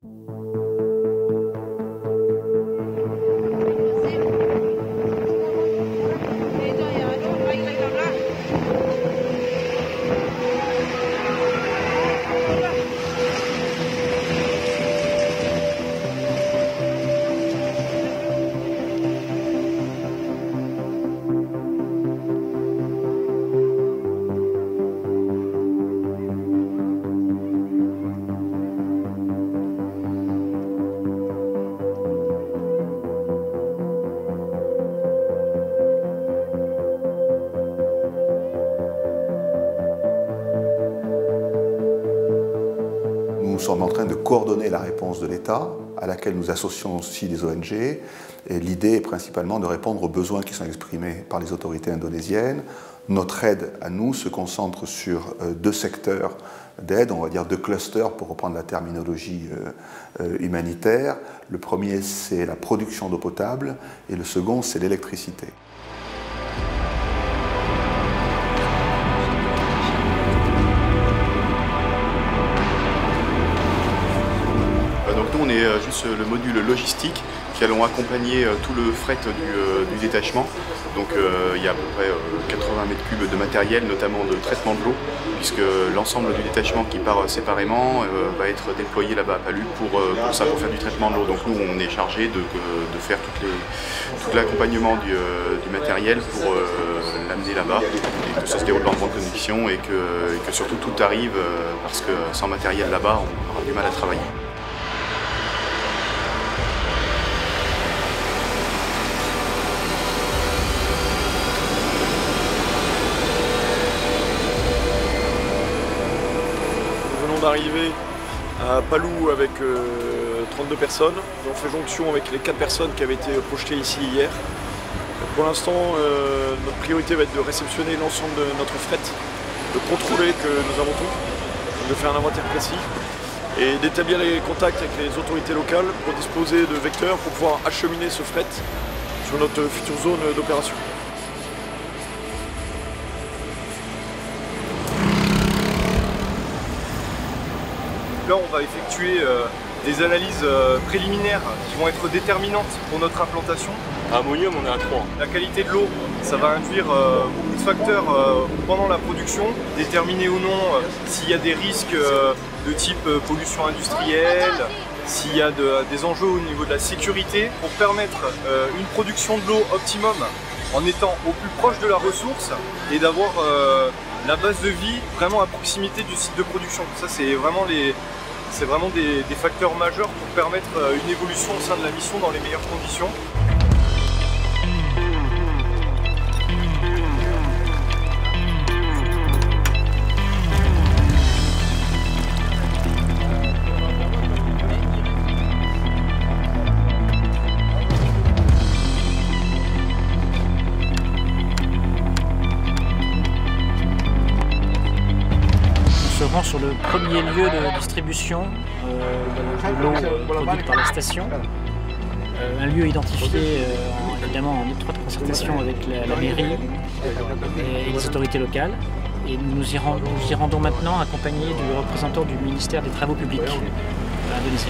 Nous sommes en train de coordonner la réponse de l'État, à laquelle nous associons aussi des ONG. Et l'idée est principalement de répondre aux besoins qui sont exprimés par les autorités indonésiennes. Notre aide à nous se concentre sur deux secteurs d'aide, on va dire deux clusters pour reprendre la terminologie humanitaire. Le premier, c'est la production d'eau potable et le second, c'est l'électricité. Donc nous on est juste le module logistique qui allons accompagner tout le fret du détachement. Donc il y a à peu près 80 mètres cubes de matériel, notamment de traitement de l'eau, puisque l'ensemble du détachement qui part séparément va être déployé là-bas à Palu pour faire du traitement de l'eau. Donc nous on est chargé de faire tout l'accompagnement du matériel pour l'amener là-bas et que ça se déroule dans de bonnes conditions et que surtout tout arrive parce que sans matériel là-bas on aura du mal à travailler. D'arriver à Palu avec 32 personnes. On fait jonction avec les 4 personnes qui avaient été projetées ici hier. Pour l'instant, notre priorité va être de réceptionner l'ensemble de notre fret, de contrôler que nous avons tout, de faire un inventaire précis et d'établir les contacts avec les autorités locales pour disposer de vecteurs pour pouvoir acheminer ce fret sur notre future zone d'opération. Là, on va effectuer des analyses préliminaires qui vont être déterminantes pour notre implantation. À ammonium, on est à 3. La qualité de l'eau, ça va induire beaucoup de facteurs pendant la production, déterminer ou non s'il y a des risques de type pollution industrielle, s'il y a des enjeux au niveau de la sécurité pour permettre une production de l'eau optimum en étant au plus proche de la ressource et d'avoir la base de vie vraiment à proximité du site de production. Ça, c'est vraiment des facteurs majeurs pour permettre une évolution au sein de la mission dans les meilleures conditions. Sur le premier lieu de distribution de l'eau produite par la station. Un lieu identifié évidemment en étroite concertation avec la mairie et les autorités locales. Et nous y rendons maintenant accompagnés du représentant du ministère des Travaux publics indonésien.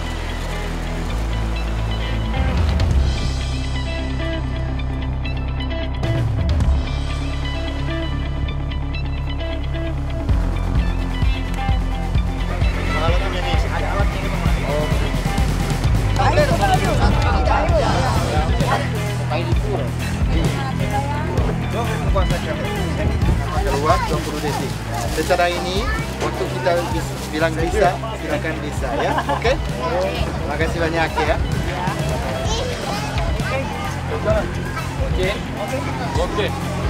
Keluar 20 detik. Secara ini, waktu kita bilang bisa, silakan bisa ya, oke? Terima kasih banyak ya. Oke. Oke.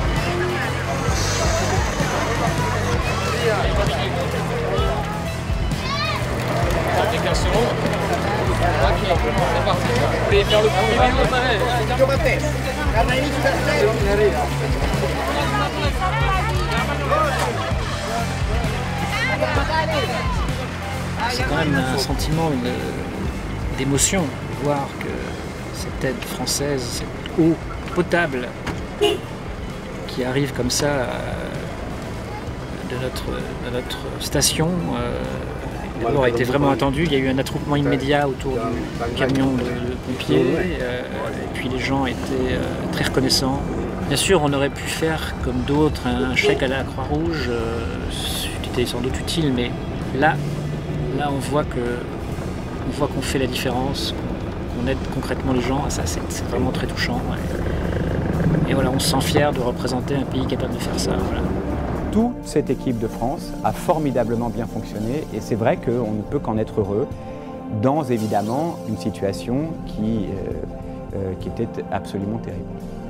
Application. Oke, c'est parti. Vous voulez faire le premier vidéo? Coba tes. Karena ini sudah selesai. C'est quand même un sentiment d'émotion de voir que cette aide française, cette eau potable qui arrive comme ça de notre station, L'abord a été vraiment attendu, il y a eu un attroupement immédiat autour du camion de pompiers, et puis les gens étaient très reconnaissants. Bien sûr, on aurait pu faire comme d'autres un chèque à la Croix-Rouge, c'était sans doute utile, mais là on voit qu'on fait la différence, qu'on aide concrètement les gens, ça c'est vraiment très touchant. Et voilà, on se sent fier de représenter un pays capable de faire ça. Voilà. Toute cette équipe de France a formidablement bien fonctionné et c'est vrai qu'on ne peut qu'en être heureux dans évidemment une situation qui était absolument terrible.